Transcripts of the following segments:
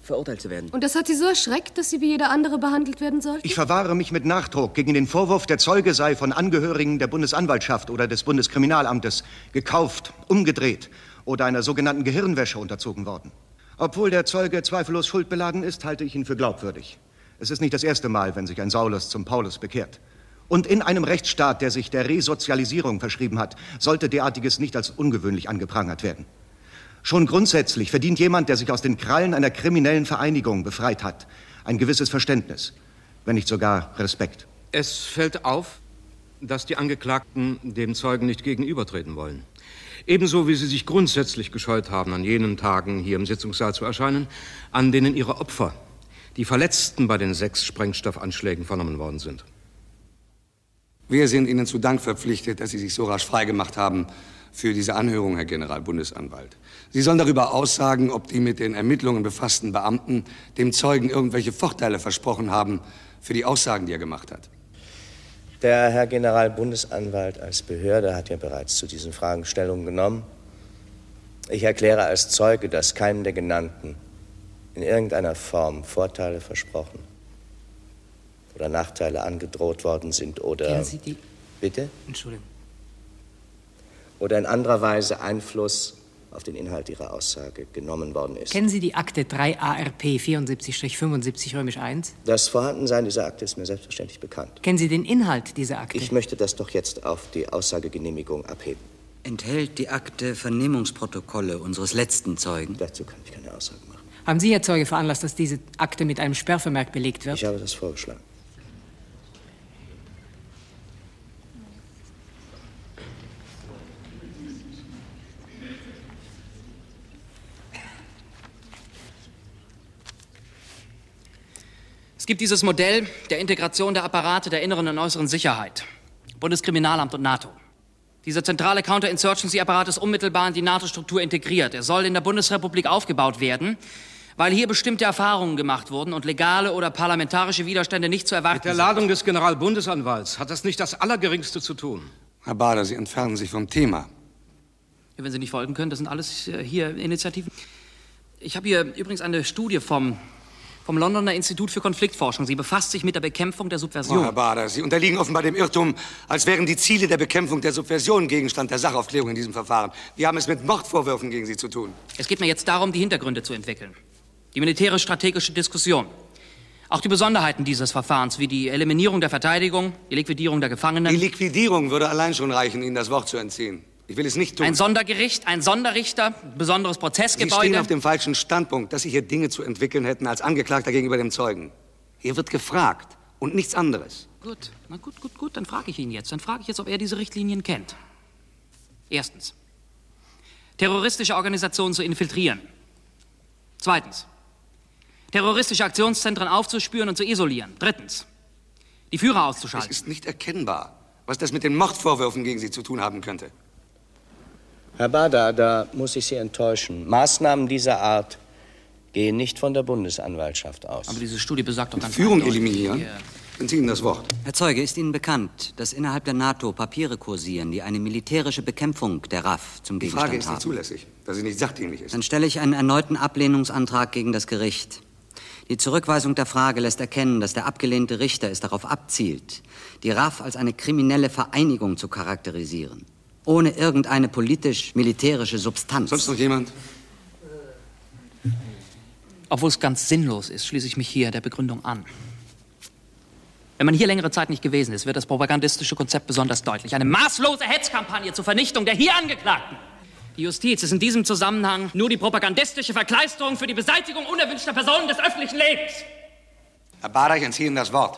verurteilt zu werden. Und das hat Sie so erschreckt, dass Sie wie jeder andere behandelt werden sollten? Ich verwahre mich mit Nachdruck gegen den Vorwurf, der Zeuge sei von Angehörigen der Bundesanwaltschaft oder des Bundeskriminalamtes gekauft, umgedreht oder einer sogenannten Gehirnwäsche unterzogen worden. Obwohl der Zeuge zweifellos schuldbeladen ist, halte ich ihn für glaubwürdig. Es ist nicht das erste Mal, wenn sich ein Saulus zum Paulus bekehrt. Und in einem Rechtsstaat, der sich der Resozialisierung verschrieben hat, sollte derartiges nicht als ungewöhnlich angeprangert werden. Schon grundsätzlich verdient jemand, der sich aus den Krallen einer kriminellen Vereinigung befreit hat, ein gewisses Verständnis, wenn nicht sogar Respekt. Es fällt auf, dass die Angeklagten dem Zeugen nicht gegenübertreten wollen. Ebenso wie sie sich grundsätzlich gescheut haben, an jenen Tagen hier im Sitzungssaal zu erscheinen, an denen ihre Opfer, die Verletzten bei den 6 Sprengstoffanschlägen vernommen worden sind. Wir sind Ihnen zu Dank verpflichtet, dass Sie sich so rasch freigemacht haben für diese Anhörung, Herr Generalbundesanwalt. Sie sollen darüber aussagen, ob die mit den Ermittlungen befassten Beamten dem Zeugen irgendwelche Vorteile versprochen haben für die Aussagen, die er gemacht hat. Der Herr Generalbundesanwalt als Behörde hat ja bereits zu diesen Fragen Stellung genommen. Ich erkläre als Zeuge, dass keinem der Genannten in irgendeiner Form Vorteile versprochen oder Nachteile angedroht worden sind oder... Kennen Sie die... Bitte? Entschuldigung. Oder in anderer Weise Einfluss auf den Inhalt Ihrer Aussage genommen worden ist. Kennen Sie die Akte 3 ARP 74-75 römisch 1? Das Vorhandensein dieser Akte ist mir selbstverständlich bekannt. Kennen Sie den Inhalt dieser Akte? Ich möchte das doch jetzt auf die Aussagegenehmigung abheben. Enthält die Akte Vernehmungsprotokolle unseres letzten Zeugen? Dazu kann ich keine Aussage machen. Haben Sie, Herr Zeuge, veranlasst, dass diese Akte mit einem Sperrvermerk belegt wird? Ich habe das vorgeschlagen. Es gibt dieses Modell der Integration der Apparate der inneren und äußeren Sicherheit. Bundeskriminalamt und NATO. Dieser zentrale Counterinsurgency-Apparat ist unmittelbar in die NATO-Struktur integriert. Er soll in der Bundesrepublik aufgebaut werden, weil hier bestimmte Erfahrungen gemacht wurden und legale oder parlamentarische Widerstände nicht zu erwarten sind. Mit der Ladung des Generalbundesanwalts hat das nicht das Allergeringste zu tun. Herr Bader, Sie entfernen sich vom Thema. Ja, wenn Sie nicht folgen können, das sind alles hier Initiativen. Ich habe hier übrigens eine Studie vom Londoner Institut für Konfliktforschung. Sie befasst sich mit der Bekämpfung der Subversion. Oh, Herr Bader, Sie unterliegen offenbar dem Irrtum, als wären die Ziele der Bekämpfung der Subversion Gegenstand der Sachaufklärung in diesem Verfahren. Wir haben es mit Mordvorwürfen gegen Sie zu tun. Es geht mir jetzt darum, die Hintergründe zu entwickeln. Die militärisch-strategische Diskussion. Auch die Besonderheiten dieses Verfahrens, wie die Eliminierung der Verteidigung, die Liquidierung der Gefangenen. Die Liquidierung würde allein schon reichen, Ihnen das Wort zu entziehen. Ich will es nicht tun. Ein Sondergericht, ein Sonderrichter, besonderes Prozessgebäude. Sie stehen auf dem falschen Standpunkt, dass Sie hier Dinge zu entwickeln hätten als Angeklagter gegenüber dem Zeugen. Hier wird gefragt und nichts anderes. Gut, na gut, dann frage ich ihn jetzt. Dann frage ich jetzt, ob er diese Richtlinien kennt. Erstens, terroristische Organisationen zu infiltrieren. Zweitens, terroristische Aktionszentren aufzuspüren und zu isolieren. Drittens, die Führer auszuschalten. Es ist nicht erkennbar, was das mit den Mordvorwürfen gegen Sie zu tun haben könnte. Herr Bader, da muss ich Sie enttäuschen. Maßnahmen dieser Art gehen nicht von der Bundesanwaltschaft aus. Aber diese Studie besagt doch ganz Führung eindeutig, eliminieren? Entziehen Ihnen das Wort. Herr Zeuge, ist Ihnen bekannt, dass innerhalb der NATO Papiere kursieren, die eine militärische Bekämpfung der RAF zum Die Gegenstand Frage ist haben? nicht zulässig, da sie nicht sachdienlich ist. Dann stelle ich einen erneuten Ablehnungsantrag gegen das Gericht. Die Zurückweisung der Frage lässt erkennen, dass der abgelehnte Richter es darauf abzielt, die RAF als eine kriminelle Vereinigung zu charakterisieren, ohne irgendeine politisch-militärische Substanz. Sonst noch jemand? Obwohl es ganz sinnlos ist, schließe ich mich hier der Begründung an. Wenn man hier längere Zeit nicht gewesen ist, wird das propagandistische Konzept besonders deutlich. Eine maßlose Hetzkampagne zur Vernichtung der hier Angeklagten. Die Justiz ist in diesem Zusammenhang nur die propagandistische Verkleisterung für die Beseitigung unerwünschter Personen des öffentlichen Lebens. Herr Bader, ich entziehe Ihnen das Wort.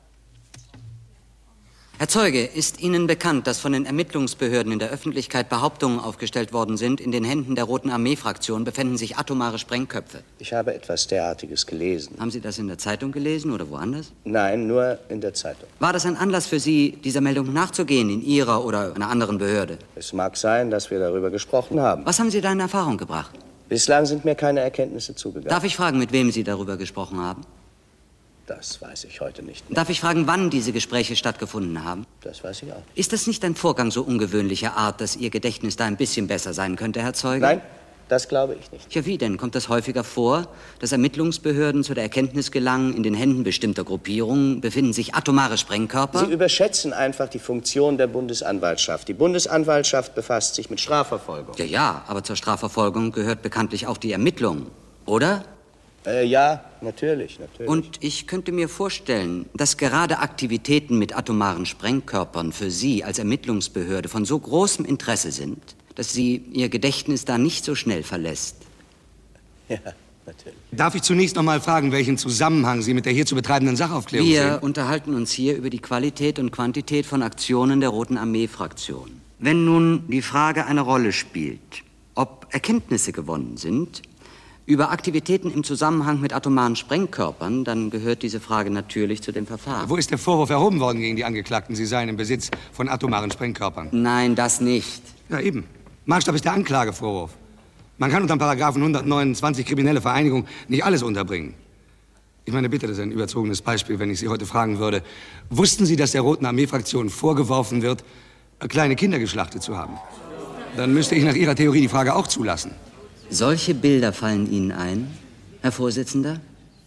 Herr Zeuge, ist Ihnen bekannt, dass von den Ermittlungsbehörden in der Öffentlichkeit Behauptungen aufgestellt worden sind, in den Händen der Roten Armee-Fraktion befänden sich atomare Sprengköpfe? Ich habe etwas derartiges gelesen. Haben Sie das in der Zeitung gelesen oder woanders? Nein, nur in der Zeitung. War das ein Anlass für Sie, dieser Meldung nachzugehen in Ihrer oder einer anderen Behörde? Es mag sein, dass wir darüber gesprochen haben. Was haben Sie da in Erfahrung gebracht? Bislang sind mir keine Erkenntnisse zugegangen. Darf ich fragen, mit wem Sie darüber gesprochen haben? Das weiß ich heute nicht mehr. Darf ich fragen, wann diese Gespräche stattgefunden haben? Das weiß ich auch. Ist das nicht ein Vorgang so ungewöhnlicher Art, dass Ihr Gedächtnis da ein bisschen besser sein könnte, Herr Zeuge? Nein. Das glaube ich nicht. Ja, wie denn? Kommt das häufiger vor, dass Ermittlungsbehörden zu der Erkenntnis gelangen, in den Händen bestimmter Gruppierungen befinden sich atomare Sprengkörper? Sie überschätzen einfach die Funktion der Bundesanwaltschaft. Die Bundesanwaltschaft befasst sich mit Strafverfolgung. Ja, aber zur Strafverfolgung gehört bekanntlich auch die Ermittlung, oder? Ja, natürlich. Und ich könnte mir vorstellen, dass gerade Aktivitäten mit atomaren Sprengkörpern für Sie als Ermittlungsbehörde von so großem Interesse sind, dass Sie Ihr Gedächtnis da nicht so schnell verlässt. Ja, natürlich. Darf ich zunächst noch mal fragen, welchen Zusammenhang Sie mit der hier zu betreibenden Sachaufklärung sehen? Wir unterhalten uns hier über die Qualität und Quantität von Aktionen der Roten Armee-Fraktion. Wenn nun die Frage eine Rolle spielt, ob Erkenntnisse gewonnen sind über Aktivitäten im Zusammenhang mit atomaren Sprengkörpern, dann gehört diese Frage natürlich zu dem Verfahren. Wo ist der Vorwurf erhoben worden gegen die Angeklagten, sie seien im Besitz von atomaren Sprengkörpern? Nein, das nicht. Ja, eben. Maßstab ist der Anklagevorwurf. Man kann unter dem Paragraphen 129 kriminelle Vereinigung nicht alles unterbringen. Ich meine, bitte, das ist ein überzogenes Beispiel, wenn ich Sie heute fragen würde. Wussten Sie, dass der Roten Armee-Fraktion vorgeworfen wird, kleine Kinder geschlachtet zu haben? Dann müsste ich nach Ihrer Theorie die Frage auch zulassen. Solche Bilder fallen Ihnen ein, Herr Vorsitzender?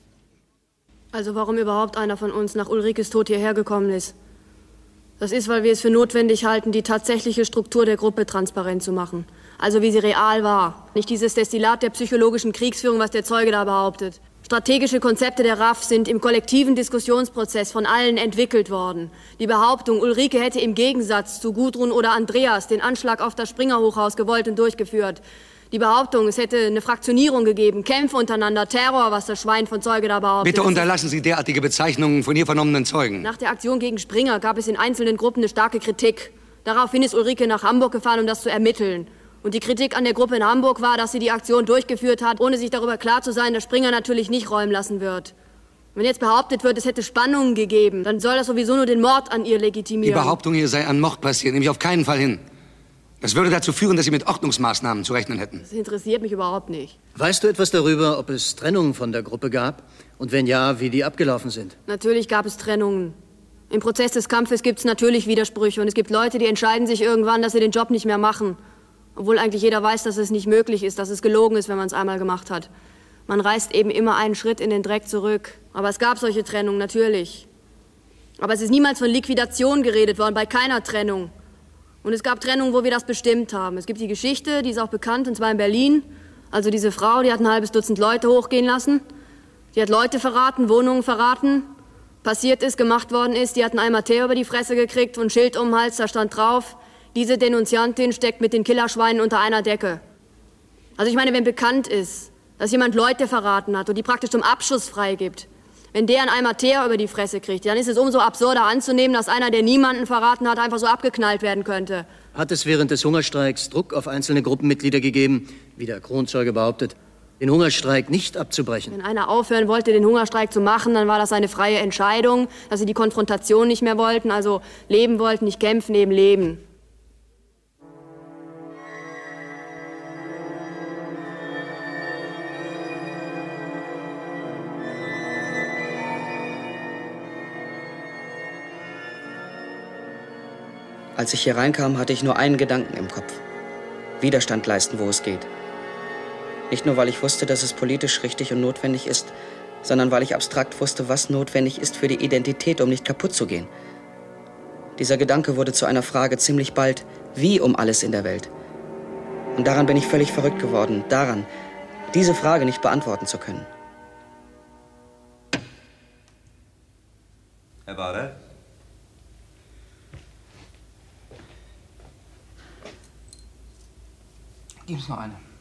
Also warum überhaupt einer von uns nach Ulrikes Tod hierher gekommen ist? Das ist, weil wir es für notwendig halten, die tatsächliche Struktur der Gruppe transparent zu machen. Also wie sie real war. Nicht dieses Destillat der psychologischen Kriegsführung, was der Zeuge da behauptet. Strategische Konzepte der RAF sind im kollektiven Diskussionsprozess von allen entwickelt worden. Die Behauptung, Ulrike hätte im Gegensatz zu Gudrun oder Andreas den Anschlag auf das Springer-Hochhaus gewollt und durchgeführt. Die Behauptung, es hätte eine Fraktionierung gegeben, Kämpfe untereinander, Terror, was das Schwein von Zeuge da behauptet. Bitte unterlassen Sie derartige Bezeichnungen von hier vernommenen Zeugen. Nach der Aktion gegen Springer gab es in einzelnen Gruppen eine starke Kritik. Daraufhin ist Ulrike nach Hamburg gefahren, um das zu ermitteln. Und die Kritik an der Gruppe in Hamburg war, dass sie die Aktion durchgeführt hat, ohne sich darüber klar zu sein, dass Springer natürlich nicht räumen lassen wird. Wenn jetzt behauptet wird, es hätte Spannungen gegeben, dann soll das sowieso nur den Mord an ihr legitimieren. Die Behauptung, hier sei ein Mord passiert, nehme ich auf keinen Fall hin. Das würde dazu führen, dass Sie mit Ordnungsmaßnahmen zu rechnen hätten. Das interessiert mich überhaupt nicht. Weißt du etwas darüber, ob es Trennungen von der Gruppe gab? Und wenn ja, wie die abgelaufen sind? Natürlich gab es Trennungen. Im Prozess des Kampfes gibt es natürlich Widersprüche. Und es gibt Leute, die entscheiden sich irgendwann, dass sie den Job nicht mehr machen. Obwohl eigentlich jeder weiß, dass es nicht möglich ist, dass es gelogen ist, wenn man es einmal gemacht hat. Man reißt eben immer einen Schritt in den Dreck zurück. Aber es gab solche Trennungen, natürlich. Aber es ist niemals von Liquidation geredet worden, bei keiner Trennung. Und es gab Trennungen, wo wir das bestimmt haben. Es gibt die Geschichte, die ist auch bekannt, und zwar in Berlin. Also diese Frau, die hat ein halbes Dutzend Leute hochgehen lassen. Die hat Leute verraten, Wohnungen verraten. Passiert ist, gemacht worden ist, die hat einen Eimer Tee über die Fresse gekriegt und ein Schild um den Hals, da stand drauf, diese Denunziantin steckt mit den Killerschweinen unter einer Decke. Also ich meine, wenn bekannt ist, dass jemand Leute verraten hat und die praktisch zum Abschuss freigibt, wenn der einen Eimer Teer über die Fresse kriegt, dann ist es umso absurder anzunehmen, dass einer, der niemanden verraten hat, einfach so abgeknallt werden könnte. Hat es während des Hungerstreiks Druck auf einzelne Gruppenmitglieder gegeben, wie der Kronzeuge behauptet, den Hungerstreik nicht abzubrechen? Wenn einer aufhören wollte, den Hungerstreik zu machen, dann war das eine freie Entscheidung, dass sie die Konfrontation nicht mehr wollten, also leben wollten, nicht kämpfen, eben leben. Als ich hier reinkam, hatte ich nur einen Gedanken im Kopf. Widerstand leisten, wo es geht. Nicht nur, weil ich wusste, dass es politisch richtig und notwendig ist, sondern weil ich abstrakt wusste, was notwendig ist für die Identität, um nicht kaputt zu gehen. Dieser Gedanke wurde zu einer Frage ziemlich bald, wie um alles in der Welt. Und daran bin ich völlig verrückt geworden, daran, diese Frage nicht beantworten zu können. Herr Bader? Gib uns noch eine.